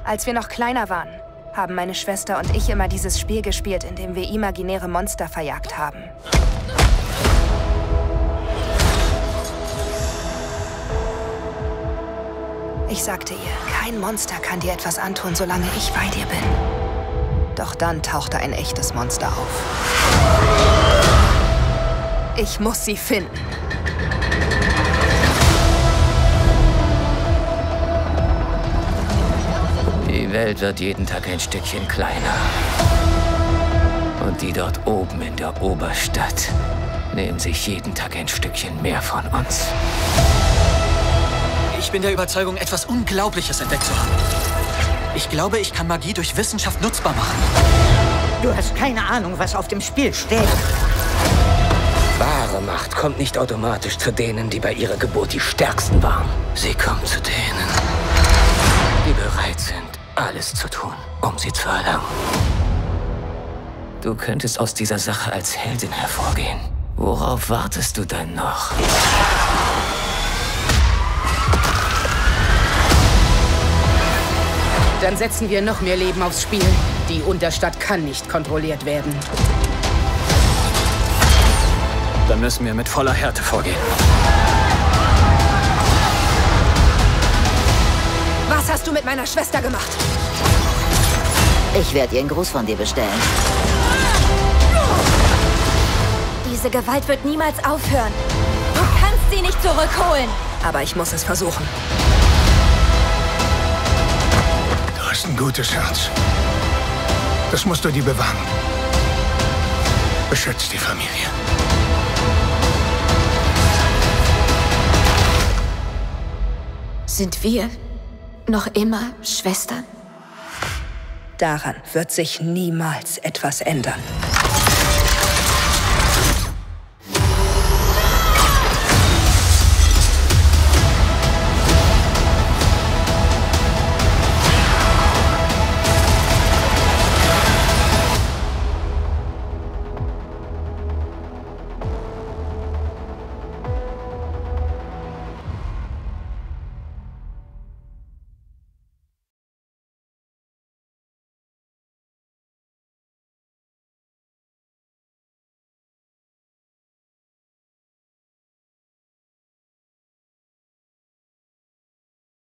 Als wir noch kleiner waren, haben meine Schwester und ich immer dieses Spiel gespielt, in dem wir imaginäre Monster verjagt haben. Ich sagte ihr, kein Monster kann dir etwas antun, solange ich bei dir bin. Doch dann tauchte ein echtes Monster auf. Ich muss sie finden. Die Welt wird jeden Tag ein Stückchen kleiner. Und die dort oben in der Oberstadt nehmen sich jeden Tag ein Stückchen mehr von uns. Ich bin der Überzeugung, etwas Unglaubliches entdeckt zu haben. Ich glaube, ich kann Magie durch Wissenschaft nutzbar machen. Du hast keine Ahnung, was auf dem Spiel steht. Wahre Macht kommt nicht automatisch zu denen, die bei ihrer Geburt die Stärksten waren. Sie kommt zu denen, die bereit sind, alles zu tun, um sie zu erlangen. Du könntest aus dieser Sache als Heldin hervorgehen. Worauf wartest du denn noch? Dann setzen wir noch mehr Leben aufs Spiel. Die Unterstadt kann nicht kontrolliert werden. Dann müssen wir mit voller Härte vorgehen. Was hast du mit meiner Schwester gemacht? Ich werde ihr einen Gruß von dir bestellen. Diese Gewalt wird niemals aufhören. Du kannst sie nicht zurückholen. Aber ich muss es versuchen. Du hast ein gutes Herz. Das musst du dir bewahren. Beschützt die Familie. Sind wir noch immer Schwestern? Daran wird sich niemals etwas ändern.